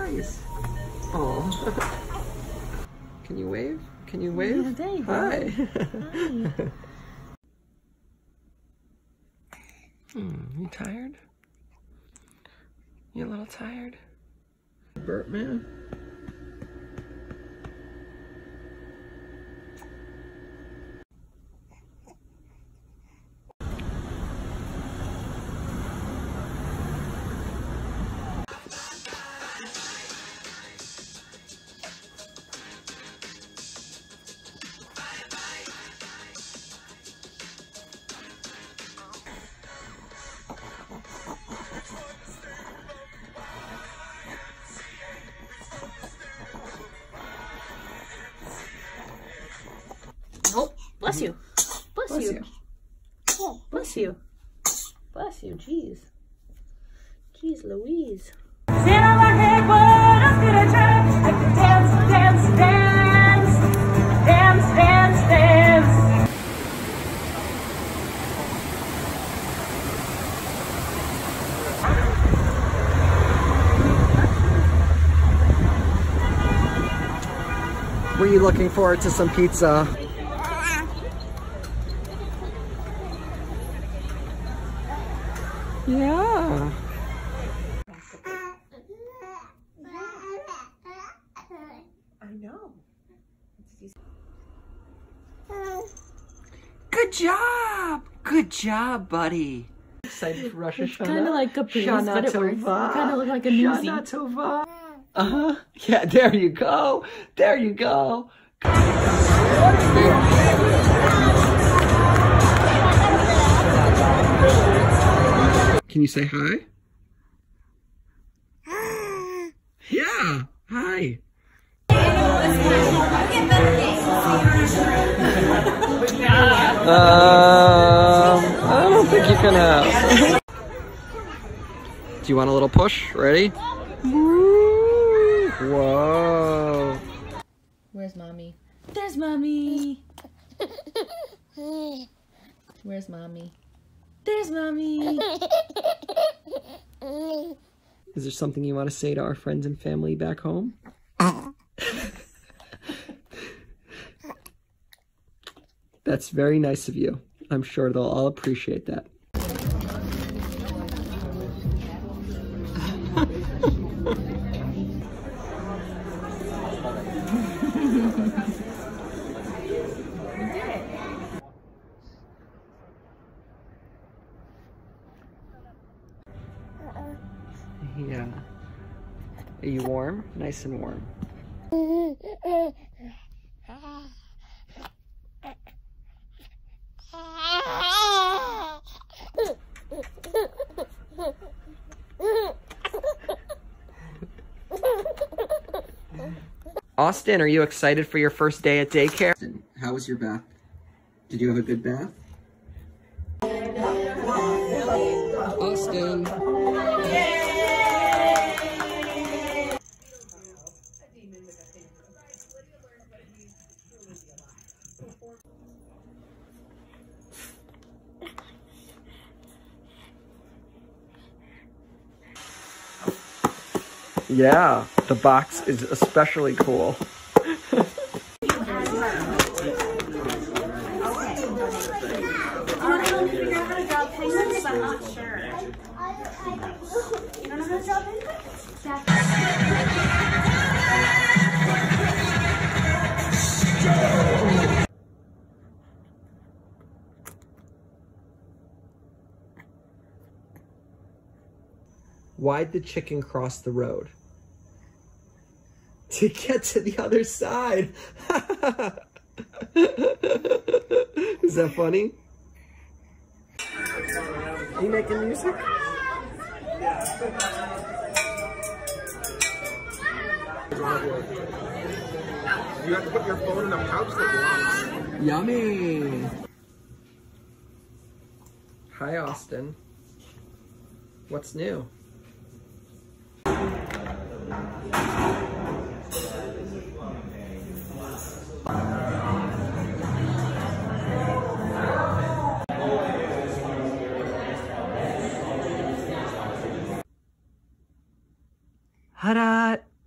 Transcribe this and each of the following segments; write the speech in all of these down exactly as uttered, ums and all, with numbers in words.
nice. Oh. Can you wave? Can you wave? Yeah, there you go. Hi. Hi. Hmm, you tired? You a little tired? Bert man? Oh, bless you. Bless, Bless you. you. Oh, bless you. Bless you. Jeez. Jeez Louise. Sit on my head, but I'm gonna try. I can dance, dance, dance. Dance, dance, dance. Were you looking forward to some pizza? Yeah. I know. Good job! Good job, buddy. Excited for Rosh Hashanah? It's kind of like Caprice, Shana but it works. You Tova. kind of look like a newsie. Shana Tova. Uh-huh. Yeah, there you go. There you go. Can you say hi? Yeah, hi. Um, I don't think you can have. Do you want a little push? Ready? Whoa. Where's mommy? There's mommy. Where's mommy? There's mommy. Is there something you want to say to our friends and family back home? That's very nice of you. I'm sure they'll all appreciate that. Yeah. Are you warm? Nice and warm. Austin, are you excited for your first day at daycare? How was your bath? Did you have a good bath? Austin. Yeah, the box is especially cool. Why'd the chicken cross the road? To get to the other side. Is that funny? Are you making music? You have to put your phone in the pouch that belongs. Yummy. Hi, Austin. What's new? Harat.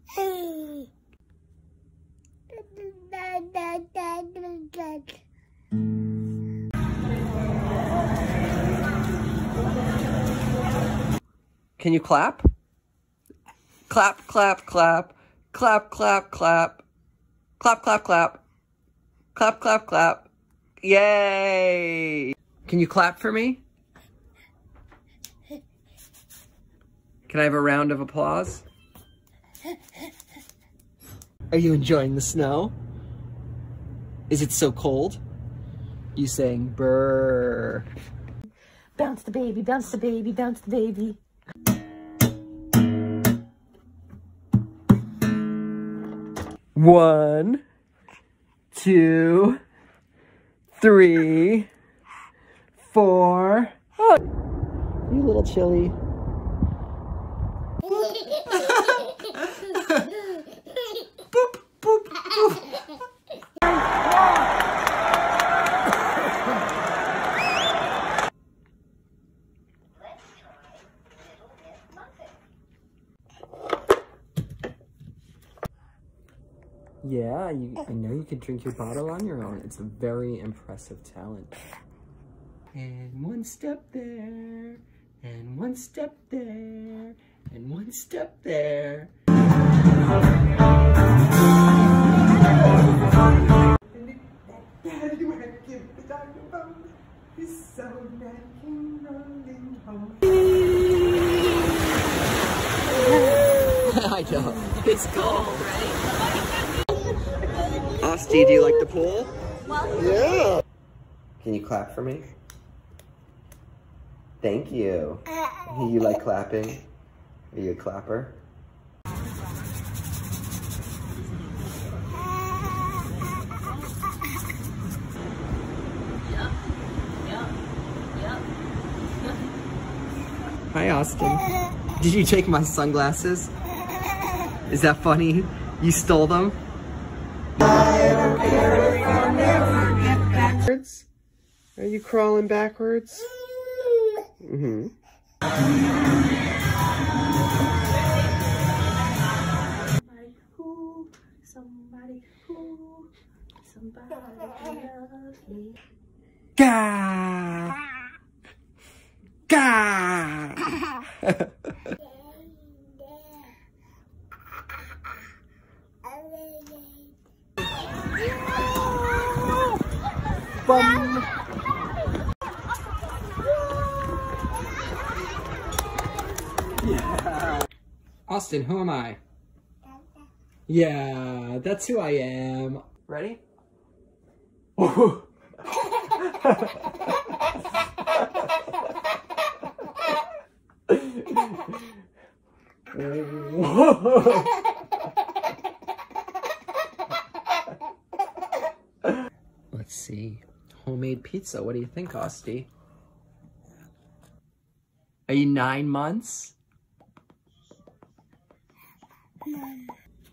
Can you clap? Clap, clap, clap. Clap, clap, clap. Clap, clap, clap. Clap, clap, clap. Yay! Can you clap for me? Can I have a round of applause? Are you enjoying the snow? Is it so cold? You saying brrr. Bounce the baby, bounce the baby, bounce the baby. One, two, three, four. Oh, you little chilly. Boop, boop, boop. Yeah, you, I know you can drink your bottle on your own. It's a very impressive talent. And one step there, and one step there, and one step there. I know. It's cold, right? Osti, do you like the pool? Yeah. Can you clap for me? Thank you. You like clapping? Are you a clapper? Hi, Austin. Did you take my sunglasses? Is that funny? You stole them? Backwards? Are you crawling backwards? Mm-hmm. Somebody who, somebody who loves me. Gah! Gah! Bum. Yeah. Austin, who am I? Yeah, that's who I am. Ready? Oh. Let's see. Homemade pizza. What do you think, Osti? Are you nine months? Maybe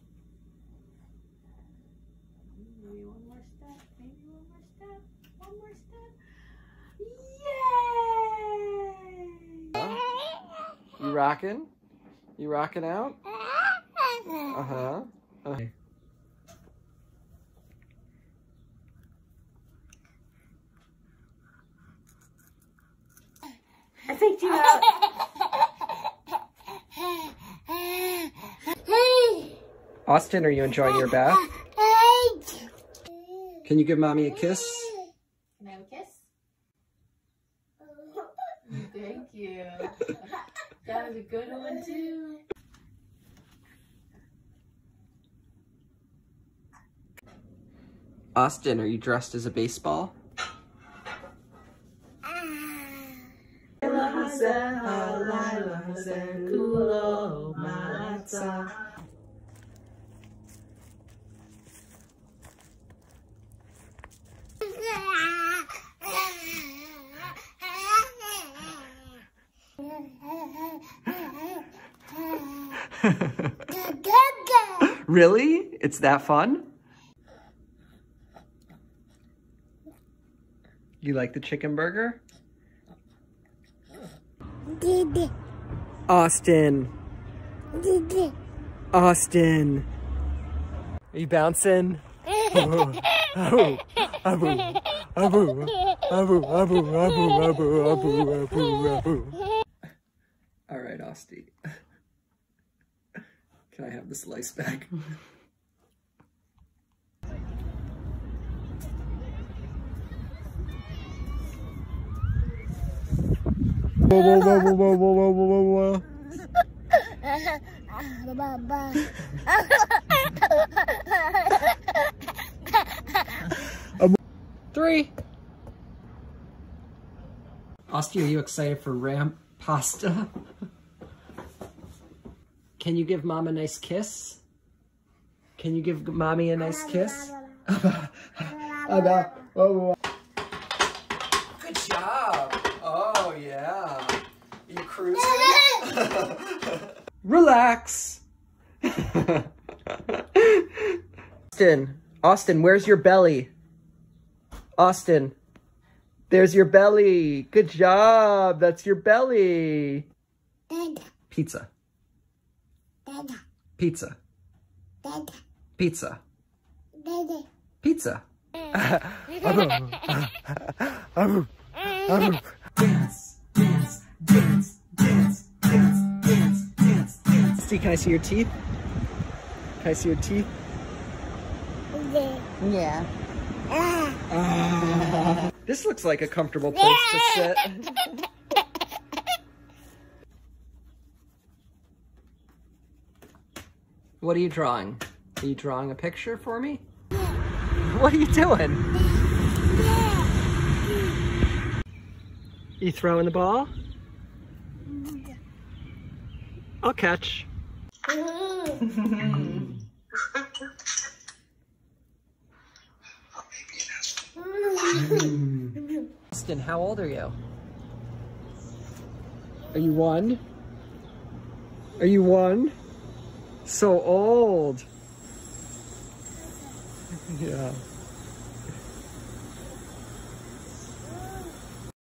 one more step. Maybe one more step. One more step. Yay! You rocking? You rocking out? Uh-huh. Okay. I faked you out. Austin, are you enjoying your bath? Can you give mommy a kiss? Can I have a kiss? Thank you. That was a good one too. Austin, are you dressed as a baseball? Really? It's that fun? You like the chicken burger? Austin. Austin. Are you bouncing? Abu, abu, abu, abu, abu, abu, abu, abu, abu, abu. All right, Austin. Can I have the slice back? Whoa, whoa, whoa, whoa, whoa, whoa, whoa, whoa, whoa. Three. Austin, are you excited for ramp pasta? Can you give mom a nice kiss? Can you give mommy a nice kiss? Good job. Oh, yeah. Are you cruising? Relax. Austin, Austin, where's your belly? Austin, there's your belly. Good job. That's your belly. Pizza. Pizza. Pizza. Pizza. Dance, dance, dance, dance, dance, dance, dance, dance. See, can I see your teeth? Can I see your teeth? Yeah. Uh, this looks like a comfortable place to sit. What are you drawing? Are you drawing a picture for me? What are you doing? You throwing the ball? I'll catch. Austin, how old are you? Are you one? Are you one? So old. Yeah.